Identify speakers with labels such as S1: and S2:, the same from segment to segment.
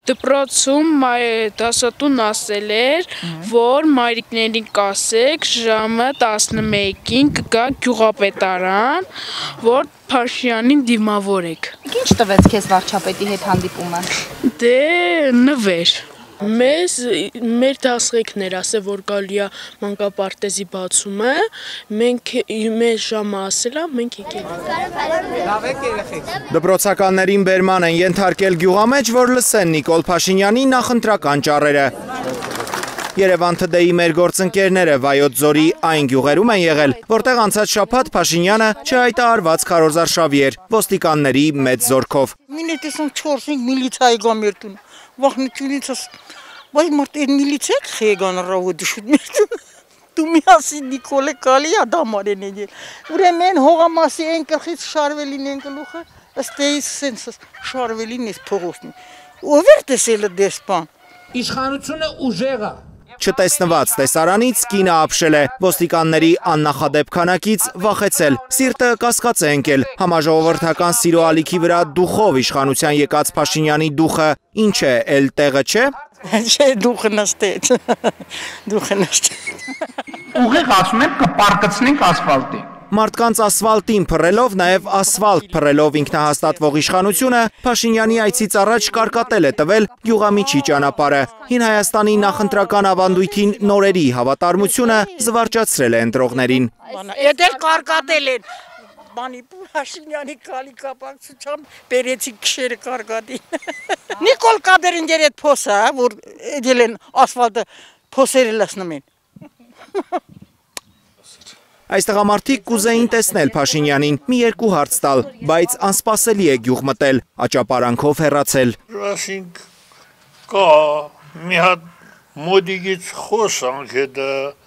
S1: Դպրոցում դասատուն ասել էր, որ մայրիկներին կասեք ժամը 11-ին կգա գյուղապետարան, որ Փաշինյանին դիմավորեք։
S2: Ինչ տվեց քեզ վարչապետի հետ հանդիպումը։
S1: Դե նվեր։ Մեր դասղեկներ ասել, որ գալի է մանկապարտեզի բացումը, մենք մեր ժամը ասել է, մենք եկել։
S3: Դպրոցականներին բերման են ենթարկել գյուղամեջ, որ լսեն Նիկոլ Փաշինյանի նախընտրական ճառերը։ Երևան TD-ի մեր գործընկերները Վայոց ձորի այն գյուղերում են եղել, որտեղ անցած շաբաթ Փաշինյանը չհայտարարված քարոզարշավի էր ոստիկանների մեծ զորքով։
S4: Մինիտեսում 4-5 միլիցիայի գա մեր տուն։ Վախնությունից բայց մարդ այդ միլիցիա խեգան ռավոդի շուտ մեր տուն։ Դու միասին Նիկոլը կալի է դամարեն եկել։ Ուրեմն հողամասի այն կրխից շարվելին են գլուխը, ըստ էիս սենց շարվելին էս փողոցն։ Ով էր տեսել դեսպան։
S5: Իշխանությունը ուժեղ է։
S3: Չտեսնված տեսարանից կինը ապշել է, ոստիկանների աննախադեպ քանակից վախեցել, սիրտը կասկած է ընկել, համաժողովրդական սիրո ալիքի վրա դուխով իշխանության եկած Փաշինյանի դուխը ինչ է, էլ տեղը չէ։
S4: Չէ, դուխը նստեց, դուխը նստեց։
S5: Ուղիղ ասում եմ կպարկցնենք ասֆալտի։
S3: Մարդկանց ասֆալտին փռելով, նաև ասֆալտ փռելով ինքնահաստատվող իշխանությունը Փաշինյանի այցից առաջ կարկատել է տվել գյուղամիջի ճանապարհը։ Հին Հայաստանի նախընտրական ավանդույթին նորերի հավատարմությունը զվարճացրել է ընտրողներին։
S4: Էդ էլ կարկատել են։ Բանի Փաշինյանի կալի կապակցությամբ բերեցի քշերը կարկատին։ Նիկոլ Կադերինգերի այդ փոսը, որ էդել են ասֆալտը փոսերը լցնում են։
S3: Այս տղամարդիկ կուզեին տեսնել Փաշինյանին, մի երկու հարց տալ, բայց անսպասելի է գյուղ մտել, աճապարանքով հեռացել։
S6: Ասինք կա մի հատ մոդիգից խոսանք հետը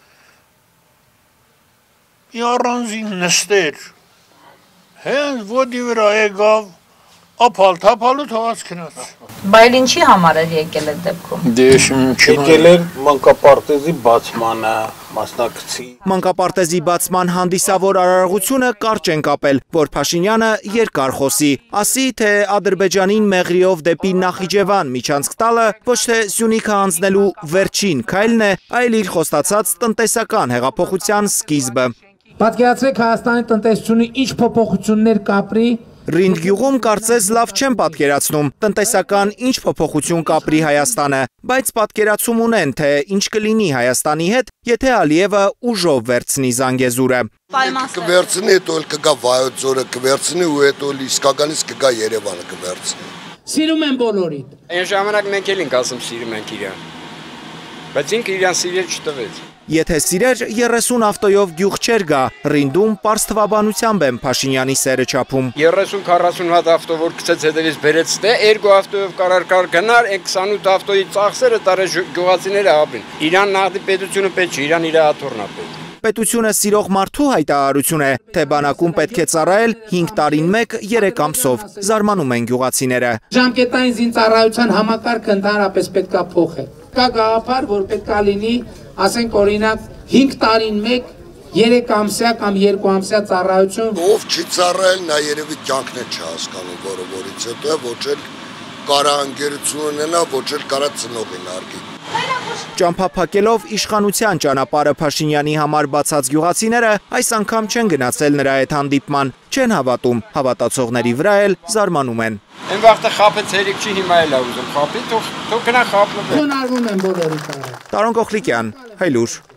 S6: մի առանձին նստեր, հենց ոտի վրա եկավ, ապալ թապալու թողած քնած։
S2: Բայց ինչի համար էր եկել այդ դեպքում։
S7: Եկել էր մանկապարտեզի բացմանը, մասնակցի։
S3: Մանկապարտեզի բացման հանդիսավոր արարողությունը կարճ են կապել, որ Փաշինյանը երկար խոսի, ասի, թե Ադրբեջանին մեղրիով դեպի Նախիջևան միջանցք տալը ոչ թե Սյունիքը հանձնելու վերջին քայլն է, այլ իր խոստացած տնտեսական հեղափոխության սկիզբը։
S5: Պատկերացրեք Հայաստանի տնտեսությունը ինչ փոփոխություններ կապրի։
S3: Ռինդ գյուղում կարծես լավ չեն պատկերացնում տնտեսական ինչ փոփոխություն կապրի Հայաստանը, բայց պատկերացում ունեն, թե ինչ կլինի Հայաստանի հետ, եթե Ալիևը ուժով վերցնի Զանգեզուրը։
S8: Կվերցնի, հետո էլ կգա Վայոց ձորը, կվերցնի ու հետո իսկականից կգա Երևանը կվերցնի։
S5: Սիրում են բոլորին։
S9: Այն ժամանակ մենք էլ ենք ասում սիրում ենք իրան, բայց ինքը իրան սիրել չտվեց։
S3: Եթե սիրեր 30 ավտոյով գյուղ չեր գա, Ռինդում պարզ թվաբանությամբ են Փաշինյանի սերը չափում։
S9: 30-40 հատ ավտո, որ գցեց հետևից բերեց դե, 2 ավտոյով կարար գնար, այն 28 ավտոյի ծախսերը տարե գյուղացիները ապրին։ Իրան նախդի պետությունը պետք չէ, իրան իր աթոռն է պետք։
S3: Պետությունը սիրող մարդու հայտարարություն է, թե բանակում պետք է ծառայել 5 տարին մեկ 3 ամսով, զարմանում են գյուղացիները։
S5: Ժամկետային զինծառայության համակարգը ընդհանրապես պետք է փոխել։ Կա գաղափար, որ պետք է լինի, ասենք օրինակ 5 տարին մեկ 3 ամսյա կամ 2 ամսյա ծառայություն։
S8: Ով չի ծառայել, նա երևի կյանքն է չհասկանում, որը որից հետո ոչ էլ կարա անգերություն ունենա, ոչ էլ կարա ծնողին արգի։
S3: Ճամփափակելով իշխանության ճանապարհը Փաշինյանի համար բացած գյուղացիները այս անգամ չեն գնացել նրա հետ հանդիպման, չեն հավատում, հավատացողների վրա էլ զարմանում են։
S9: Այն վաղտը խափեց հերիք չի, հիմա էլ է ուզում խափի, թող գնա խափնվի։
S5: Հնարվում են բոլորի տարը։
S3: Տարոն Կոխլիկյան, Հայլուր։